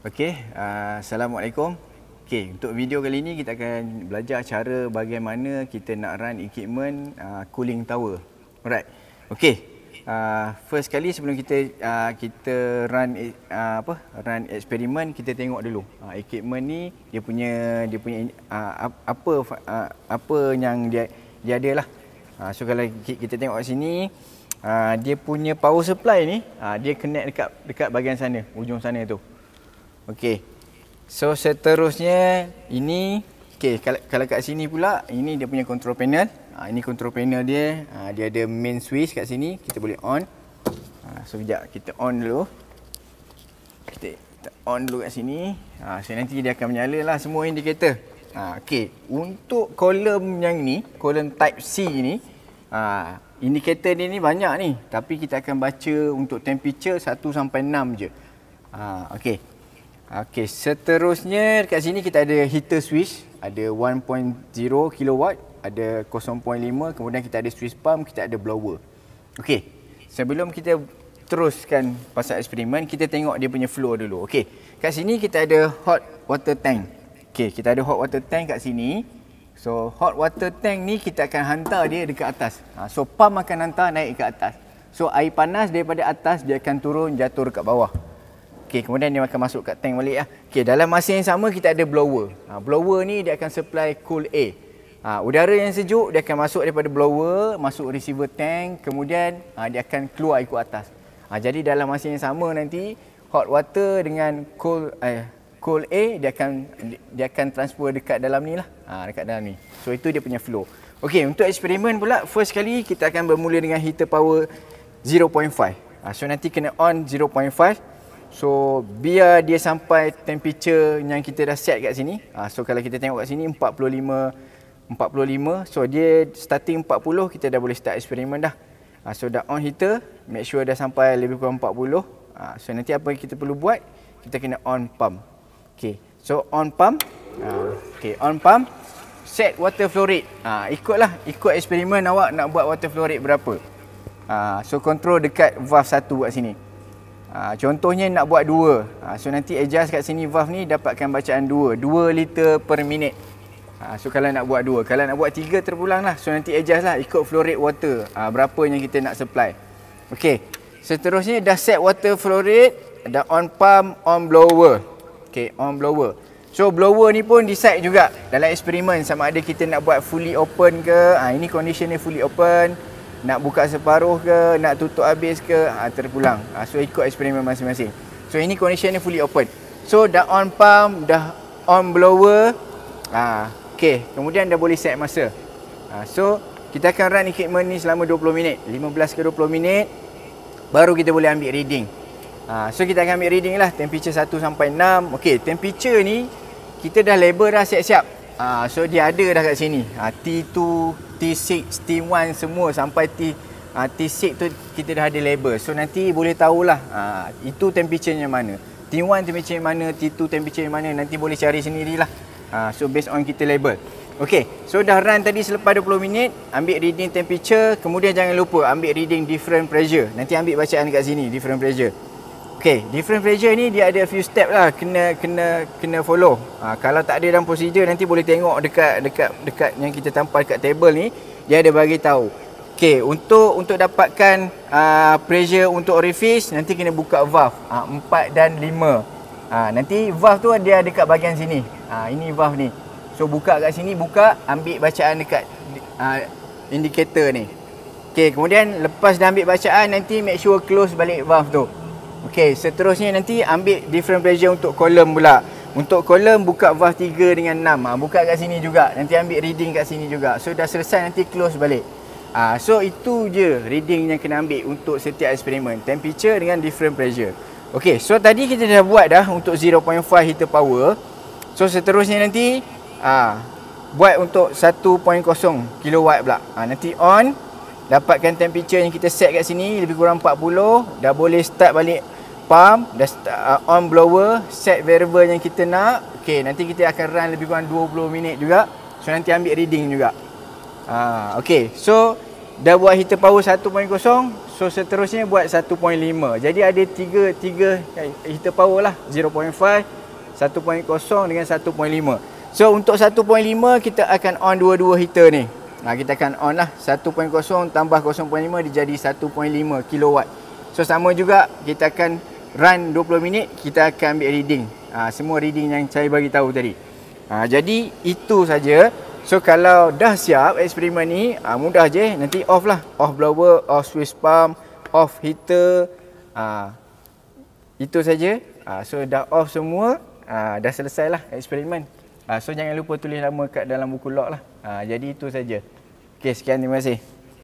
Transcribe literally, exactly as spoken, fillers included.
Okey, uh, Assalamualaikum. Okey, untuk video kali ini kita akan belajar cara bagaimana kita nak run equipment uh, cooling tower. Alright. Okey. Uh, first kali sebelum kita uh, kita run uh, apa? Run eksperimen, kita tengok dulu. Uh, equipment ni dia punya dia punya uh, apa uh, apa yang dia dia ada lah. Uh, so kalau kita tengok kat sini, uh, dia punya power supply ni uh, dia connect dekat dekat bahagian sana, ujung sana tu. Okey. So seterusnya ini okey, kalau kalau kat sini pula ini dia punya control panel. Ha, ini control panel dia. Ha, dia ada main switch kat sini, kita boleh on. Ha, so kejap kita on dulu. Kita, kita on dulu kat sini. Ha, so nanti dia akan menyala lah semua indikator. Ha, okey, untuk kolom yang ni, kolom type C ni, ha, indikator dia ni banyak ni, tapi kita akan baca untuk temperature satu sampai enam je. Ha, okey. Okey, seterusnya dekat sini kita ada heater switch, ada satu koma kosong kilowatt, ada kosong koma lima, kemudian kita ada switch pump, kita ada blower. Okey, sebelum kita teruskan pasal eksperimen, kita tengok dia punya flow dulu. Okey, kat sini kita ada hot water tank. Okey, kita ada hot water tank kat sini. So, hot water tank ni kita akan hantar dia dekat atas. Ha, so, pump akan hantar naik ke atas. So, air panas daripada atas dia akan turun jatuh dekat bawah. Okey, kemudian dia akan masuk kat tank balik lah. Okey, dalam masa yang sama kita ada blower. Ha, blower ni dia akan supply cool air. Ha, udara yang sejuk dia akan masuk daripada blower, masuk receiver tank, kemudian ha, dia akan keluar ikut atas. Ha, jadi dalam masa yang sama nanti hot water dengan cool eh, cool air dia akan dia akan transfer dekat dalam ni lah. Ha, dekat dalam ni. So itu dia punya flow. Okey, untuk eksperimen pula first kali kita akan bermula dengan heater power zero point five. Ha, so nanti kena on zero point five. So biar dia sampai temperature yang kita dah set kat sini. Ha, so kalau kita tengok kat sini empat puluh lima empat puluh lima. So dia starting empat puluh kita dah boleh start eksperimen dah. Ha, so dah on heater, make sure dah sampai lebih kurang empat puluh. Ha, so nanti apa yang kita perlu buat? Kita kena on pump. Okey. So on pump. Ha, okey, on pump. Set water flow rate. Ha, ikutlah, ikut eksperimen awak nak buat water flow rate berapa. Ha, so control dekat valve satu kat sini. Ha, contohnya nak buat dua. Ha, so nanti adjust kat sini valve ni dapatkan bacaan dua. dua liter per minit. Ha, so kalau nak buat dua. Kalau nak buat tiga terpulang lah. So nanti adjust lah ikut flow rate water. Ha, berapa yang kita nak supply. Okey. Seterusnya dah set water flow rate. Dah on pump, on blower. Okey, on blower. So blower ni pun decide juga dalam eksperimen sama ada kita nak buat fully open ke. Ha, ini condition dia fully open. Nak buka separuh ke, nak tutup habis ke, ha, terpulang. Ha, so ikut eksperimen masing-masing. So ini condition ni fully open. So dah on pump, dah on blower. Ha, okey, kemudian dah boleh set masa. Ha, so kita akan run equipment ni selama dua puluh minit, lima belas ke dua puluh minit baru kita boleh ambil reading. Ha, so kita akan ambil reading lah temperature satu sampai enam. Okey, temperature ni kita dah label dah siap-siap. Ha, so dia ada dah kat sini. Ha, T two, T six, T one semua sampai T uh, T six tu kita dah ada label. So nanti boleh tahulah uh, itu temperature-nya mana. T one temperature mana, T two temperature mana, nanti boleh cari sendirilah. Uh, so based on kita label. Okey, so dah run tadi selepas dua puluh minit, ambil reading temperature, kemudian jangan lupa ambil reading different pressure. Nanti ambil bacaan kat sini different pressure. Okey, different pressure ni dia ada few step lah kena kena kena follow. Ha, kalau tak ada dalam prosedur nanti boleh tengok dekat dekat dekat yang kita tampal dekat table ni, dia ada bagi tahu. Okey, untuk untuk dapatkan uh, pressure untuk orifice nanti kena buka valve ha, empat dan lima. Ha, nanti valve tu dia dekat bahagian sini. Ha, ini valve ni. So buka kat sini, buka, ambil bacaan dekat uh, indikator ni. Okey, kemudian lepas dah ambil bacaan nanti make sure close balik valve tu. Okey, seterusnya nanti ambil different pressure untuk kolom pula. Untuk kolom buka valve tiga dengan enam. Ha, buka kat sini juga. Nanti ambil reading kat sini juga. So dah selesai nanti close balik. Ha, so itu je reading yang kena ambil untuk setiap eksperimen. Temperature dengan different pressure. Okey, so tadi kita dah buat dah untuk zero point five heater power. So seterusnya nanti ha, buat untuk satu koma kosong kilowatt pula. Ha, nanti on. Dapatkan temperature yang kita set kat sini lebih kurang empat puluh. Dah boleh start balik pump, dah start, uh, on blower, set variable yang kita nak. Okey, nanti kita akan run lebih kurang dua puluh minit juga. So nanti ambil reading juga. Uh, Okey, so dah buat heater power satu koma kosong. So seterusnya buat satu perpuluhan lima. Jadi ada tiga tiga heater power lah, zero point five, satu perpuluhan kosong dengan satu perpuluhan lima. So untuk satu perpuluhan lima kita akan on dua-dua heater ni. Nah, kita akan on lah satu perpuluhan kosong tambah kosong perpuluhan lima dia jadi satu perpuluhan lima kilowatt. So sama juga kita akan run dua puluh minit, kita akan ambil reading. Ha, semua reading yang saya bagi tahu tadi. Ha, jadi itu saja. So kalau dah siap eksperimen ni, ha, mudah je, nanti off lah. Off blower, off switch pump, off heater. Ha, itu saja. Ha, so dah off semua, ha, dah selesai lah eksperimen. Ha, so jangan lupa tulis nama kat dalam buku log lah. Ha, jadi itu saja. Okey, sekian, terima kasih.